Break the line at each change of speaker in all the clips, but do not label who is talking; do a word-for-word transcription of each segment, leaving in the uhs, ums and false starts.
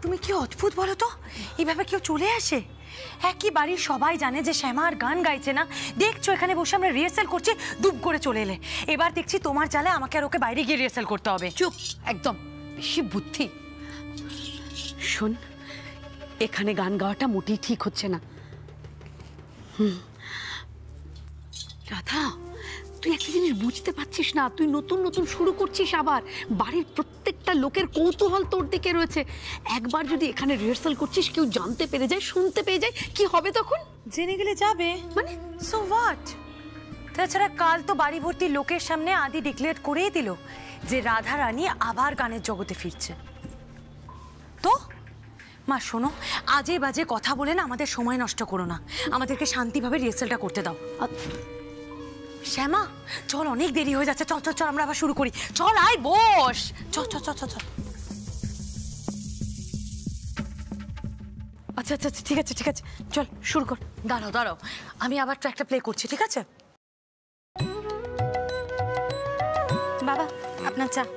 তুমি কি অদ্ভুত বলো তো, এইভাবে কেউ চলে আসে? একই বাড়ির সবাই জানে যে শ্যামা আর গান গাইছে না, দেখছো এখানে বসে আমরা রিহার্সাল করছি, দুপ করে চলে এলে। এবার দেখছি তোমার চালে আমাকে আর ওকে বাইরে গিয়ে রিহার্সাল করতে হবে।
চুপ একদম, বেশি বুদ্ধি। শোন, এখানে গান গাওয়াটা মোটেই ঠিক হচ্ছে না। হুম রাধা, তুই একটা জিনিস বুঝতে পারছিস না? তুই নতুন নতুন শুরু করছিস, আবার বাড়ির প্রত্যেকটা লোকের কৌতূহল তোর দিকে রয়েছে। একবার যদি এখানে রিহার্সাল করছিস, কেউ জানতে পেরে যায়, শুনতে পেয়ে যায়, কি হবে তখন?
জেনে গেলে যাবে, মানে সো হোয়াট? তাছাড়া কাল তো বাড়ি ভর্তি লোকের সামনে আদি ডিক্লেয়ার করেই দিল যে রাধা রানী আবার গানের জগতে ফিরছে। তো মা শোনো, আজে বাজে কথা বলে না আমাদের সময় নষ্ট করো না, আমাদেরকে শান্তিভাবে রিহার্সালটা করতে দাও। শ্যামা চল, অনেক দেরি হয়ে যাচ্ছে, চল চল চল আমরা আবার শুরু করি। চল আয় বস, চল চল চল চল চল। আচ্ছা আচ্ছা ঠিক আছে ঠিক আছে, চল শুরু কর। দাঁড়াও দাঁড়াও, আমি আবার ট্র্যাকটা প্লে করছি, ঠিক আছে? বাবা আপনার চা।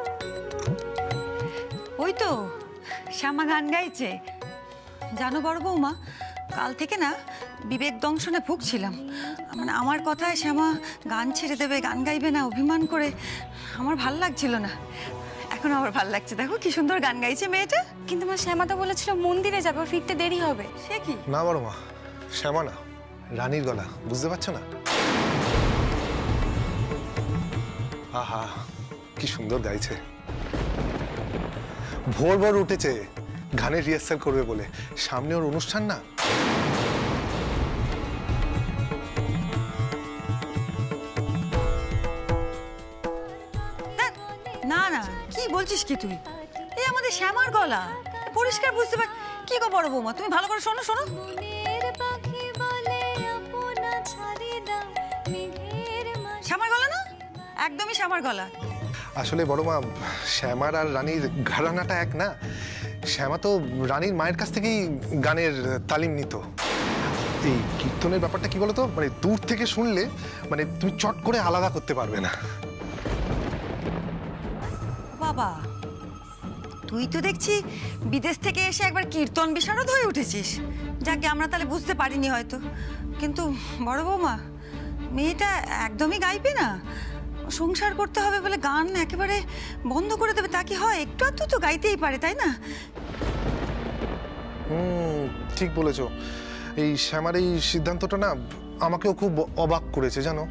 ওই তো শ্যামা গান গাইছে। জানো বড় বৌমা, কাল থেকে না বিবেক দংশনে ভুগছিলাম। মানে আমার কথায় শ্যামা গান ছেড়ে দেবে, গান গাইবে না, অভিমান করে আমার ভাল লাগছিল না। এখন আমার ভাল লাগছে, দেখো কি সুন্দর গান গাইছে মেয়েটা।
কিন্তু মা শ্যামা তো বলেছিল মন্দিরে যাবে, ফিরতে দেরি হবে।
সে কি?
না বড় মা, শ্যামা না, রানীর গলা, বুঝতে পারছো না? আহা কি সুন্দর গাইছে। ভোর ভোর উঠেছে গানের রিহার্সাল করবে বলে, সামনে ওর অনুষ্ঠান না।
না না, কি বলছিস কি তুই? এই আমাদের শ্যামার গলা, পরিষ্কার বুঝতে পার। কি গো বড় বৌমা, তুমি ভালো করে শোনো শোনো। শ্যামার গলা না, একদমই শ্যামার গলা।
আসলে বড় মা, শ্যামার আর রানীর ঘরানাটা এক না। শ্যামা তো রানীর মায়ের কাছ থেকেই গানের তালিম নিত। এই কীর্তনের ব্যাপারটা কি বলতো, মানে দূর থেকে শুনলে মানে তুমি চট করে আলাদা করতে পারবে না।
বাবা, তুই তো দেখছি বিদেশ থেকে এসে একবার কীর্তন বিশারদ হয়ে উঠেছিস। যাকে আমরা তাহলে বুঝতে পারিনি হয়তো। কিন্তু বড় বৌমা, মেয়েটা একদমই গাইবে না। সংসার করতে হবে বলে গান একেবারে বন্ধ করে দেবে তা কি হয়? একটু আধটু তো গাইতেই পারে, তাই না?
হুম ঠিক বলেছো। এই শ্যামার এই সিদ্ধান্তটা না আমাকেও খুব অবাক করেছে জানো।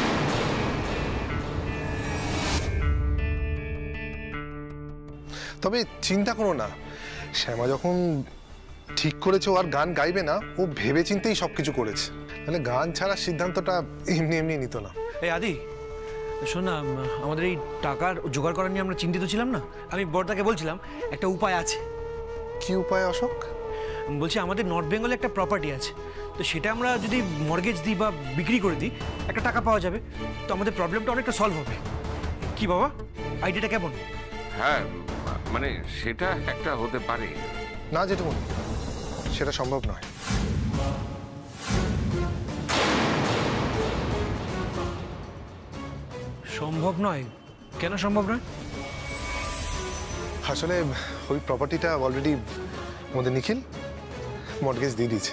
তবে চিন্তা করো না, শ্যামা যখন ঠিক করেছে ও আর গান গাইবে না, ও ভেবে চিন্তেই সবকিছু করেছে। তাহলে গান ছাড়ার সিদ্ধান্তটা এমনি এমনি নিত না।
এই আদি শোন না, আমাদের এই টাকার জোগাড় করা নিয়ে আমরা চিন্তিত ছিলাম না। আমি বড়দাকে বলছিলাম একটা উপায় আছে।
কি উপায় অশোক?
বলছি আমাদের নর্থ বেঙ্গলে একটা প্রপার্টি আছে, তো সেটা আমরা যদি মর্গেজ দিই বা বিক্রি করে দিই, একটা টাকা পাওয়া যাবে, তো আমাদের প্রবলেমটা অনেকটা সলভ হবে। কি বাবা, আইডিয়াটা কেমন?
হ্যাঁ মানে সেটা একটা হতে পারে।
না জেঠুমনি, সেটা সম্ভব নয়।
সম্ভব নয়? কেন সম্ভব নয়?
আসলে ওই প্রপার্টিটা অলরেডি আমাদের নিখিল মর্গেজ দিয়ে দিয়েছে।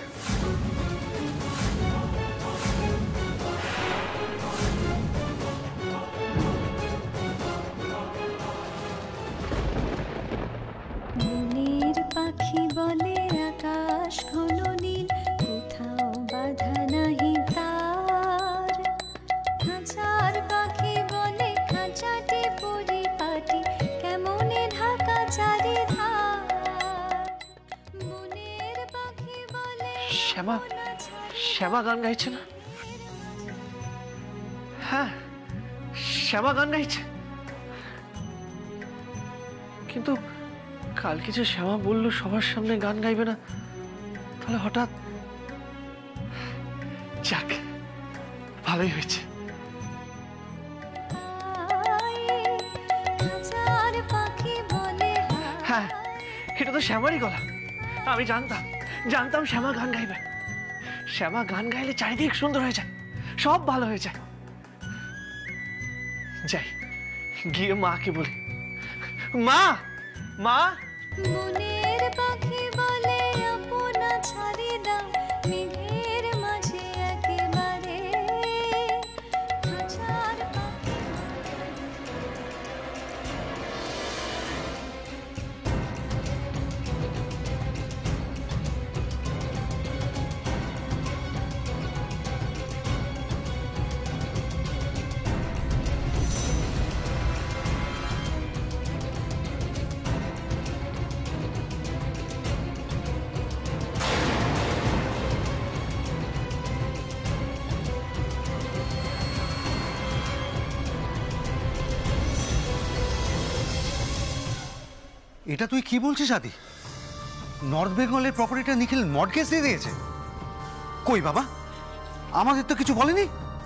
মনের পাখি বলে আকাশ ঘন নীল, কোথাও বাধা নাহি তার। খাঁচার পাখি বলে খাঁচাটি পরিপাটি, কেমনে ঢাকা চারিধার। মনের পাখি বলে
শ্যামা, শ্যামা গান গাইছে না? হ্যাঁ শ্যামা গান গাইছে, কিন্তু কাল কিছু শ্যামা বললো সবার সামনে গান গাইবে না, তাহলে হঠাৎ। যাক ভালোই হয়েছে। হ্যাঁ এটা তো শ্যামারই গলা। আমি জানতাম জানতাম শ্যামা গান গাইবে। শ্যামা গান গাইলে চারিদিক সুন্দর হয়ে যায়, সব ভালো হয়ে যায়। যাই গিয়ে মাকে বলি, মা মা।
মনের পাখি বলে আপনা ছাড়ি দাও মেঘের মাঝে একেবারে হাজার পাখি
এটা তুই কি বলছিস আদি? নর্থ বেঙ্গলের প্রপার্টিটা নিখিল মর্টগেজ দিয়ে দিয়েছে? কই বাবা, আমাদের তো কিছু বলেনি।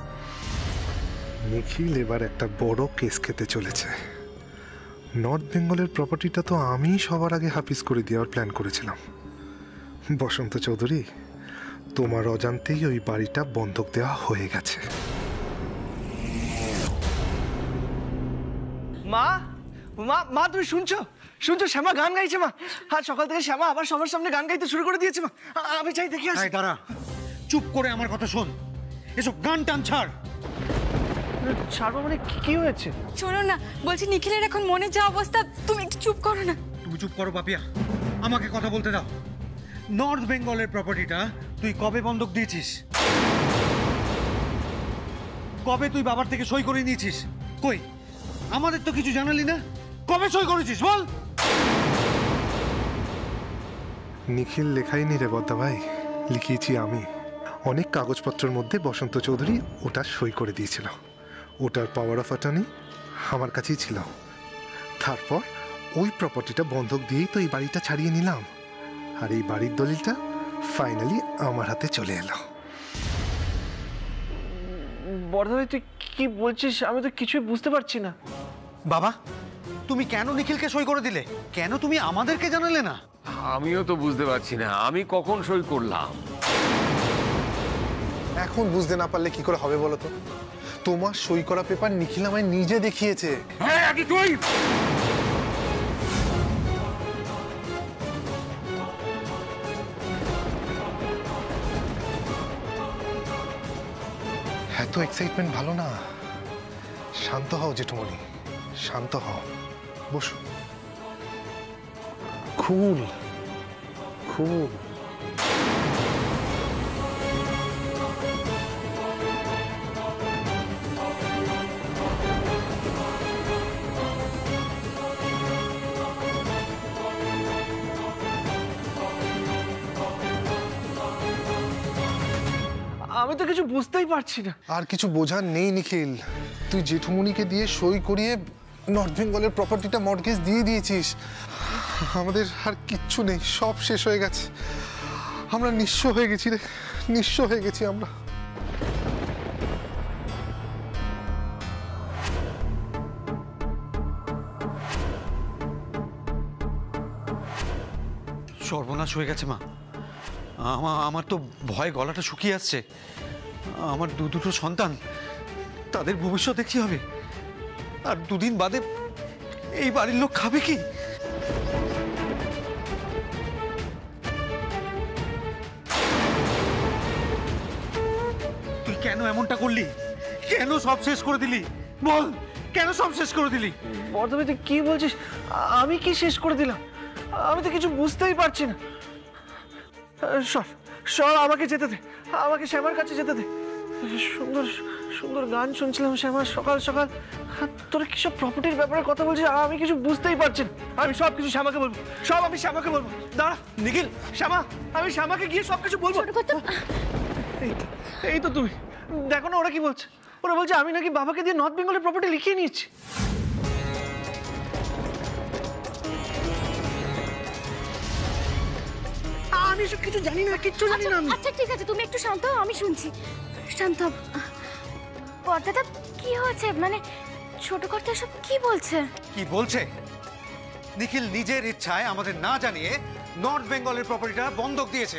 নিখিল এবার একটা বড় কেস খেতে চলেছে। নর্থ বেঙ্গলের প্রপার্টিটা তো আমি সবার আগে হাফিজ করে দেওয়ার প্ল্যান করেছিলাম। বসন্ত চৌধুরী, তোমার অজান্তেই ওই বাড়িটা বন্ধক দেওয়া হয়ে গেছে।
মা মা মা তুমি শুনছো শুনছো শ্যামা গান গাইছে মা। আজ সকাল থেকে শ্যামা আবার সবার সামনে গান গাইতে শুরু করে দিয়েছে মা। আ- আমি চাই দেখি আসি।
এই দাঁড়া, চুপ করে আমার কথা শোন। এসব গান টান ছাড়।
ছাড়বো মানে কি- কি হয়েছে?
শোনো না, বলছি নিখিলের এখন মনের যা অবস্থা, তুমি একটু চুপ করো না।
তুমি চুপ করো পাপিয়া, আমাকে কথা বলতে দাও। নর্থ বেঙ্গলের প্রপার্টিটা তুই কবে বন্ধক দিয়েছিস? কবে তুই বাবার থেকে সই করে নিয়েছিস? কই, আমাদের তো কিছু জানালি না। কবে সই করেছিস বল?
নিখিল লেখাইনি রে বদ্দা ভাই, লিখিয়েছি আমি। অনেক কাগজপত্রের মধ্যে বসন্ত চৌধুরী ওটা সই করে দিয়েছিল। ওটার পাওয়ার অফ অ্যাটর্নি আমার কাছেই ছিল। তারপর ওই প্রপার্টিটা বন্ধক দিয়েই তো এই বাড়িটা ছাড়িয়ে নিলাম। আর এই বাড়ির দলিলটা ফাইনালি আমার হাতে চলে এলো।
বড়দা ভাই তুই কি বলছিস? আমি তো কিছুই বুঝতে পারছি না।
বাবা, তুমি কেন নিখিলকে সই করে দিলে? কেন তুমি আমাদেরকে জানালে না?
আমিও তো বুঝতে পারছি না আমি কখন সই করলাম।
এখন বুঝতে না পারলে কি করে হবে বলো তো? তোমার সই করা পেপার নিখিল আমায় নিজে দেখিয়েছে।
হ্যাঁ আগে তুই
এত এক্সাইটমেন্ট ভালো না। শান্ত হও জেঠুমণি, শান্ত হও, বসো। কুল কুল।
আমি তো কিছু বুঝতেই পারছি না।
আর কিছু বোঝার নেই নিখিল। তুই জেঠুমনিকে দিয়ে সই করিয়ে নর্থ বেঙ্গলের প্রপার্টিটা মর্টগেজ দিয়ে দিয়েছিস। আমাদের আর কিচ্ছু নেই, সব শেষ হয়ে গেছে। আমরা নিঃস্ব হয়ে গেছি রে, নিঃস্ব হয়ে গেছি আমরা।
সর্বনাশ হয়ে গেছে মা। আমার আমার তো ভয় গলাটা শুকিয়ে আসছে। আমার দু দুটো সন্তান, তাদের ভবিষ্যতে কি হবে? আর দুদিন বাদে এই বাড়ির লোক খাবে কি? তুই কেন এমনটা করলি? কেন সব শেষ করে দিলি বল? কেন সব শেষ করে দিলি?
বড়দা ভাই তুই কি বলছিস? আমি কি শেষ করে দিলাম? আমি তো কিছু বুঝতেই পারছি না। সর সর, আমাকে যেতে দে, আমাকে শ্যামার কাছে যেতে দে। সুন্দর সুন্দর গান শুনছিলাম শ্যামার সকাল সকাল। তোরা কি সব প্রপার্টির ব্যাপারে কথা বলছিস? আমি কিছু বুঝতেই পারছি না। আমি সব কিছু শ্যামাকে বলবো, সব আমি শ্যামাকে বলবো। দাঁড়া নিখিল, শ্যামা, আমি শ্যামাকে গিয়ে সব কিছু বলবো। এই তো এই তো তুমি দেখো না ওরা কি বলছে। ওরা বলছে আমি নাকি বাবাকে দিয়ে নর্থ বেঙ্গলের প্রপার্টি লিখিয়ে নিয়েছি। আমি সব কিছু জানি না, কিচ্ছু জানি না আমি।
আচ্ছা ঠিক আছে, তুমি একটু শান্ত হও, আমি শুনছি। শান্ত হও। পর্দাটা কি হয়েছে? মানে ছোট কর্তা সব কি বলছে?
কি বলছে? নিখিল নিজের ইচ্ছায় আমাদের না জানিয়ে নর্থ বেঙ্গলের প্রপার্টিটা বন্ধক দিয়েছে।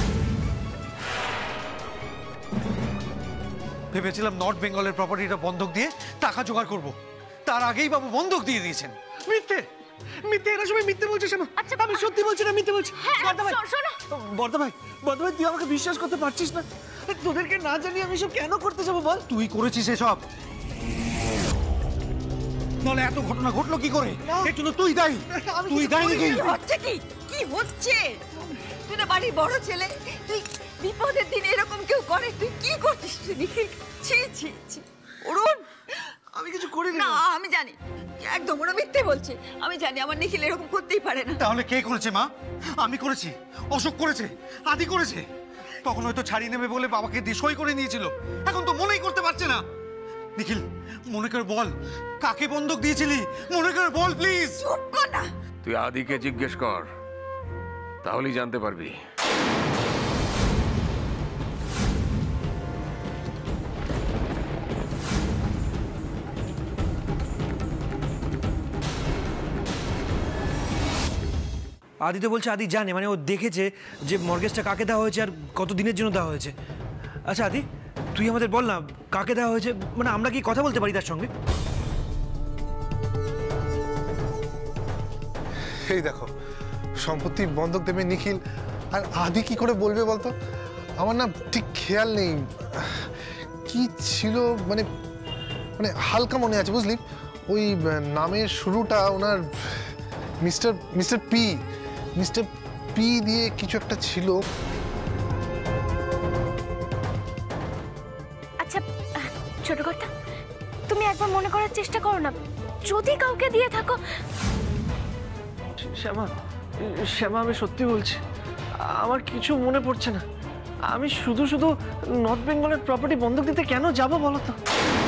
ভেবেছিলাম নর্থ বেঙ্গলের প্রপার্টিটা বন্ধক দিয়ে টাকা জোগাড় করব, তার আগেই বাবু বন্ধক দিয়ে দিয়েছেন।
মিথ্যে মিথ্যে, এরা সবাই মিথ্যে বলছে শ্যামা।
আচ্ছা,
আমি সত্যি বলছি না, মিথ্যে বলছি।
হ্যাঁ,
বর্দা ভাই,
শো- শোনো।
বর্দা ভাই, বর্দা ভাই, তুই আমাকে বিশ্বাস করতে পারছিস না? তোদেরকে না জানিয়ে আমি সব কেন করতে যাবো বল?
তুই করেছিস এসব, নাহলে এত ঘটনা ঘটলো কি করে? এর জন্য তুই দায়ী,
আমি
তুই
কিছু
দায়ী
করিনি।
নিখিল।
হচ্ছে কি কি হচ্ছে? তুই না বাড়ির বড় ছেলে, তুই বিপদের দিনে এরকম কেউ করে? তুই কি করছিস নিখিল? ছি ছি ছি অরুণ,
আমি কিছু করিনি।
না আমি জানি একদম ওরা মিথ্যে বলছে। আমি জানি আমার নিখিল এরকম করতেই পারে না।
তাহলে কে করেছে মা? আমি করেছি, অশোক করেছে, আদি করেছে। তখন হয়তো ছাড়িয়ে নেবে বলে বাবাকে দিয়ে সই করে নিয়েছিল, এখন তো মনেই করতে পারছে না। নিখিল, মনে করে বল, কাকে বন্ধক দিয়েছিলি? মনে করে বল প্লিজ।
চুপ কর না।
তুই আদিকে জিজ্ঞেস কর, তাহলেই জানতে পারবি।
আদি তো বলছে আদি জানে, মানে ও দেখেছে যে মর্গেজটা কাকে দেওয়া হয়েছে আর কত দিনের জন্য দেওয়া হয়েছে। আচ্ছা আদি, তুই আমাদের বল না কাকে দেওয়া হয়েছে, মানে আমরা কি কথা বলতে পারি তার সঙ্গে?
এই দেখো, সম্পত্তি বন্ধক দেবে নিখিল, আর আদি কি করে বলবে বলতো? আমার না ঠিক খেয়াল নেই কি ছিল, মানে মানে হালকা মনে আছে বুঝলি। ওই নামের শুরুটা ওনার mister mister P mister P দিয়ে কিছু একটা ছিল।
আচ্ছা ছোট কর্তা, তুমি একবার মনে করার চেষ্টা করো না, যদি কাউকে দিয়ে থাকো।
শ্যামা, শ্যামা, আমি সত্যি বলছি, আমার কিছু মনে পড়ছে না। আমি শুধু শুধু নর্থ বেঙ্গলের প্রপার্টি বন্ধক দিতে কেন যাব বলো তো?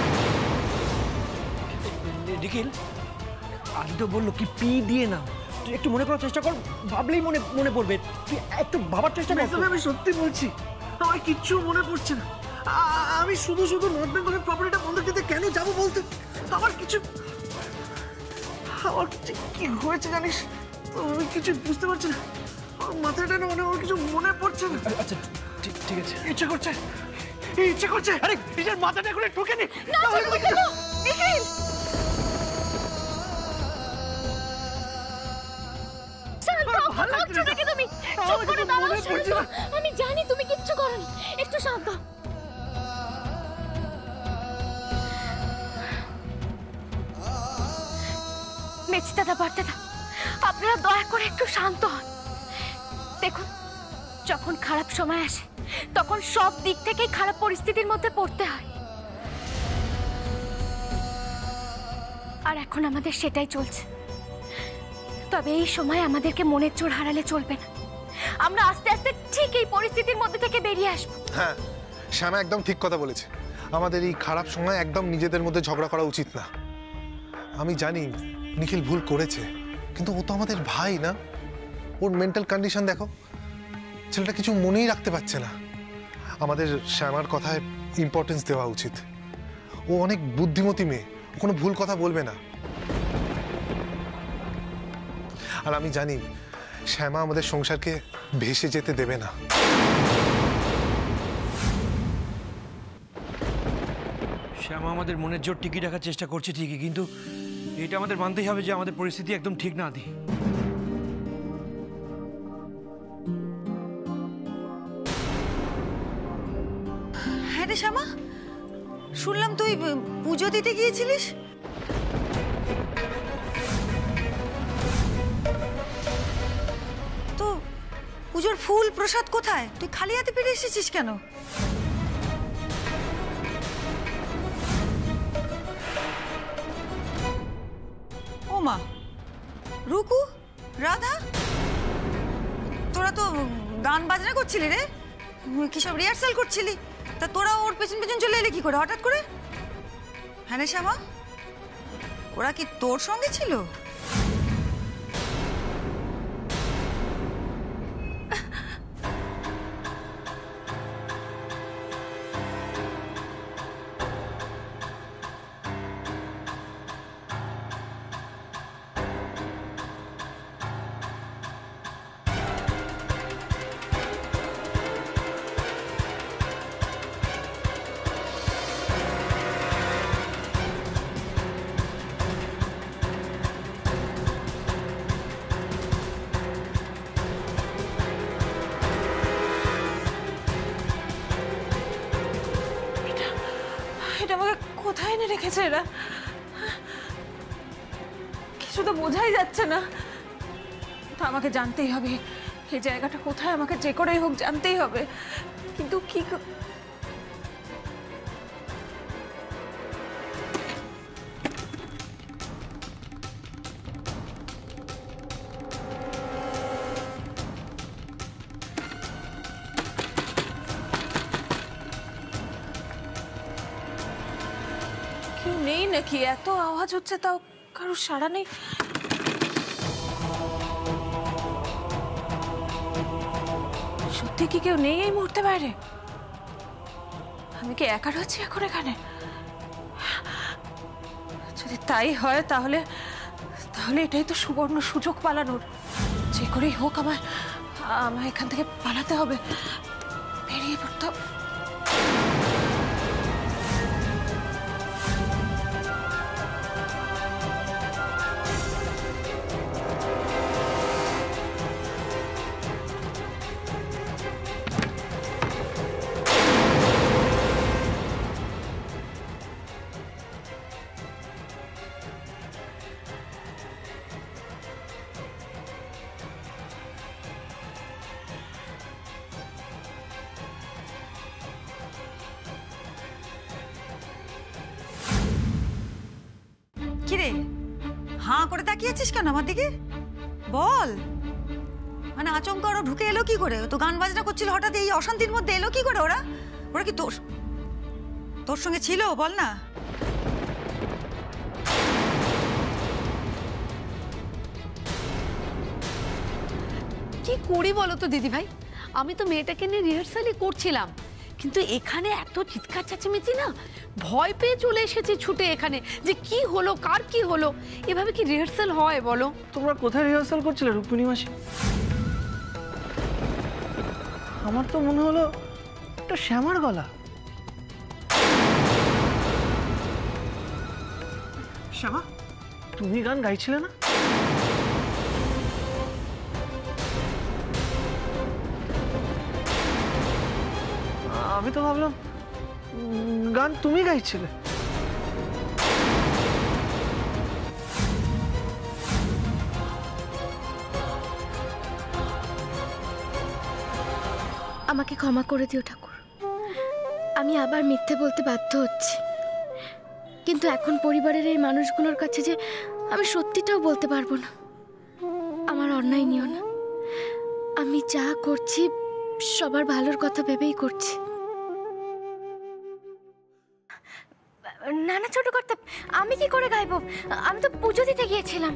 নিখিল, আদি তো বললো কি পি দিয়ে না, তুই একটু মনে করার চেষ্টা কর, ভাবলেই মনে মনে পড়বে। তুই একটু ভাবার চেষ্টা কর।
মেজবাই, আমি সত্যি বলছি, আমার কিচ্ছু মনে পড়ছে না। আ- আমি শুধু শুধু নর্থ বেঙ্গলের প্রপার্টিটা বন্ধক দিতে কেন যাব বলতে? আমার কিছু আমার ঠিক কি হয়েছে জানিস? আমি কিছু বুঝতে পারছি না, আমার মাথাটা না, মানে আমার কিছু মনে পড়ছে না।
আচ্ছা ঠিক ঠিক আছে।
ইচ্ছে করছে, ইচ্ছে করছে, আরে নিজের মাথাটা করে ঢুকে নি।
নিখিল,
শান্ত হও, করছো নাকি তুমি? চুপ করে দাঁড়াও, শান্ত হও। আমি জানি তুমি কিচ্ছু করোনি, একটু শান্ত হও। মেচি দাদা, বাড়তে দা, আপনারা দয়া করে একটু শান্ত হন। দেখুন, যখন খারাপ সময় আসে তখন সব দিক থেকেই খারাপ পরিস্থিতির মধ্যে পড়তে হয়, আর এখন আমাদের সেটাই চলছে। তবে এই সময় আমাদেরকে মনের জোর হারালে চলবে না। আমরা আস্তে আস্তে ঠিক এই পরিস্থিতির মধ্যে থেকে বেরিয়ে আসবো।
হ্যাঁ, শ্যামা একদম ঠিক কথা বলেছে। আমাদের এই খারাপ সময় একদম নিজেদের মধ্যে ঝগড়া করা উচিত না। আমি জানি নিখিল ভুল করেছে, কিন্তু ও তো আমাদের ভাই না। ওর মেন্টাল কন্ডিশন দেখো, ছেলেটা কিছু মনেই রাখতে পারছে না। আমাদের শ্যামার কথায় ইম্পর্টেন্স দেওয়া উচিত। ও অনেক বুদ্ধিমতী মেয়ে, ও কোনো ভুল কথা বলবে না। আর আমি জানি শ্যামা আমাদের সংসারকে ভেসে যেতে দেবে না।
শ্যামা আমাদের মনের জোর টিকিয়ে রাখার চেষ্টা করছে ঠিকই, কিন্তু এটা আমাদের মানতেই হবে যে আমাদের পরিস্থিতি একদম ঠিক না আদি।
হ্যাঁ রে শ্যামা, শুনলাম তুই পুজো দিতে গিয়েছিলিস। তো পুজোর ফুল প্রসাদ কোথায়? তুই খালি হাতে ফিরে এসেছিস কেন? ও মা, রুকু, রাধা, তোরা তো গান বাজনা করছিলি রে, কি সব রিহার্সাল করছিলি? তা তোরা ওর পেছন পেছন চলে এলে কি করে হঠাৎ করে? হ্যাঁ রে শ্যামা, ওরা কি তোর সঙ্গে ছিল?
রেখেছে এরা? কিছু তো বোঝাই যাচ্ছে না। তা আমাকে জানতেই হবে এই জায়গাটা কোথায়, আমাকে যে করেই হোক জানতেই হবে। কিন্তু কি ক- কেউ নেই নাকি? এত আওয়াজ হচ্ছে তাও কারোর সাড়া নেই। সত্যি কি কেউ নেই এই মুহূর্তে বাইরে? আমি কি একা রয়েছি এখন এখানে? যদি তাই হয় তাহলে তাহলে এটাই তো সুবর্ণ সুযোগ পালানোর। যে করেই হোক আমায় আমায় এখান থেকে পালাতে হবে, বেরিয়ে পড়তে হবে।
কিরে, হাঁ করে তাকিয়েছিস কেন আমার দিকে? বল। মানে আচমকা ওরা ঢুকে এলো কি করে? ও তো গান বাজনা করছিল, হঠাৎ এই অশান্তির মধ্যে এলো কি করে ওরা? ওরা কি তোর তোর সঙ্গে ছিল? বল না।
কি করি বলো তো দিদি ভাই? আমি তো মেয়েটাকে নিয়ে রিহার্সালই করছিলাম, কিন্তু এখানে এত চিৎকার চেঁচামেচি না, ভয় পেয়ে চলে এসেছি ছুটে এখানে যে কি হলো, কার কি হলো। এভাবে কি রিহার্সাল হয় বলো?
তোমরা কোথায় রিহার্সাল করছিলে রুক্মিণী মাসি? আমার তো মনে হলো একটা শ্যামার গলা। শ্যামা, তুমি গান গাইছিলে না? আমি তো ভাবলাম উম, গান তুমি গাইছিলে।
আমাকে ক্ষমা করে দিও ঠাকুর, আমি আবার মিথ্যে বলতে বাধ্য হচ্ছি। কিন্তু এখন পরিবারের এই মানুষগুলোর কাছে যে আমি সত্যিটাও বলতে পারবো না। আমার অন্যায় নিও না, আমি যা করছি সবার ভালোর কথা ভেবেই করছি। না না ছোট কর্তা, আমি কি করে গাইবো? আমি তো পুজো দিতে গিয়েছিলাম।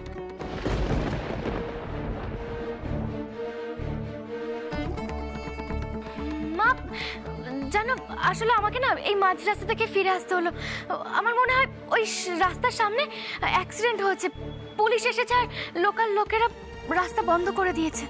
মা জানো, আসলে আমাকে না এই মাঝ রাস্তা থেকে ফিরে আসতে হলো। আমার মনে হয় ওই রাস্তার সামনে অ্যাক্সিডেন্ট হয়েছে, পুলিশ এসেছে আর লোকাল লোকেরা রাস্তা বন্ধ করে দিয়েছে।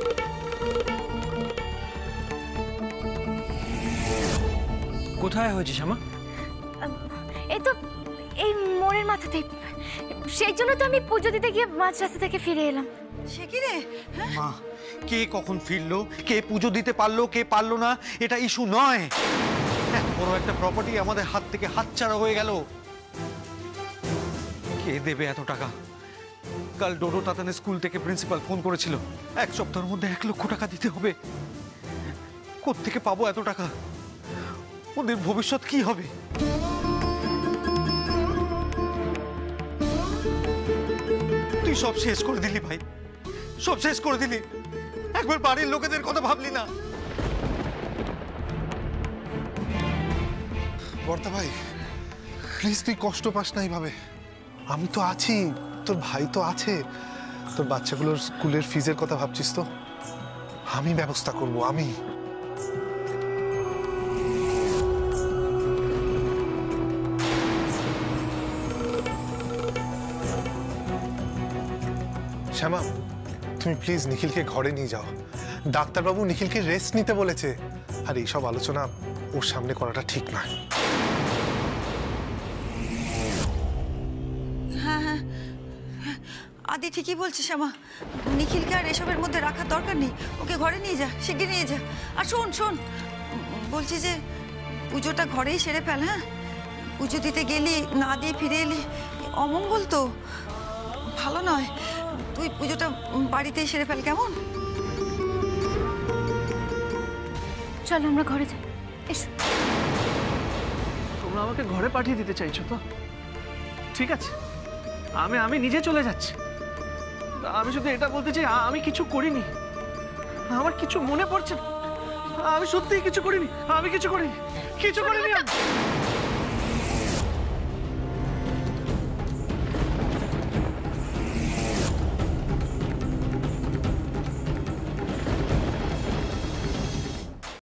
কোথায় হয়েছে শ্যামা?
এই তো এই মোড়ের মাথাতেই। সেই জন্য তো আমি পুজো দিতে গিয়ে মাঝ রাস্তা থেকে ফিরে এলাম।
সে কি রে?
মা, কে কখন ফিরলো, কে পুজো দিতে পারলো, কে পারলো না, এটা ইস্যু নয়। এত বড় একটা প্রপার্টি আমাদের হাত থেকে হাতছাড়া হয়ে গেল। কে দেবে এত টাকা? কাল ডোডো তাতানের স্কুল থেকে প্রিন্সিপাল ফোন করেছিল, এক সপ্তাহের মধ্যে এক লক্ষ টাকা দিতে হবে। কোত্থেকে পাবো এত টাকা? ওদের ভবিষ্যৎ কি হবে? তুই সব শেষ করে দিলি ভাই, সব শেষ করে দিলি। একবার বাড়ির লোকেদের কথা ভাবলি না?
বর্তা ভাই, প্লিজ তুই কষ্ট পাস না এইভাবে। আমি তো আছি, তোর ভাই তো আছে। তোর বাচ্চাগুলোর স্কুলের ফিজের কথা ভাবছিস তো? আমি ব্যবস্থা করব, আমি। শ্যামা, তুমি প্লিজ নিখিলকে ঘরে নিয়ে যাও। ডাক্তারবাবু নিখিলকে রেস্ট নিতে বলেছে, আর এইসব আলোচনা ওর সামনে করাটা ঠিক নয়।
হ্যাঁ হ্যাঁ, আদি ঠিকই বলছে শ্যামা, নিখিলকে আর এসবের মধ্যে রাখার দরকার নেই। ওকে ঘরে নিয়ে যা, শিগগির নিয়ে যা। আর শোন শোন, বলছি যে পুজোটা ঘরেই সেরে ফেল। হ্যাঁ, পুজো দিতে গেলি না দিয়ে ফিরে এলি, অমঙ্গল তো, ভালো নয়। তুই পুজোটা বাড়িতেই সেরে ফেল, কেমন?
চলো আমরা ঘরে যাই, এসো।
তোমরা আমাকে ঘরে পাঠিয়ে দিতে চাইছো তো? ঠিক আছে, আমি আমি নিজে চলে যাচ্ছি। আমি শুধু এটা বলতে চাই, আমি কিছু করিনি, আমার কিছু মনে পড়ছে না। আমি সত্যিই কিছু করিনি, আমি কিছু করিনি, কিছু করিনি আমি।